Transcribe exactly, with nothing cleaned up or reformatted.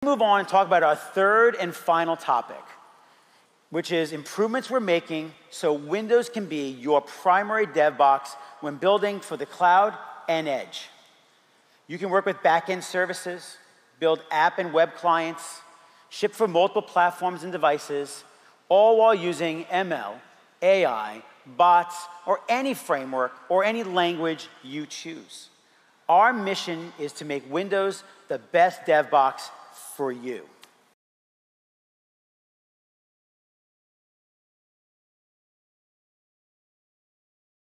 Move on and talk about our third and final topic, which is improvements we're making so Windows can be your primary dev box when building for the cloud and edge. You can work with backend services, build app and web clients, ship for multiple platforms and devices, all while using M L, A I, bots, or any framework or any language you choose. Our mission is to make Windows the best dev box for you.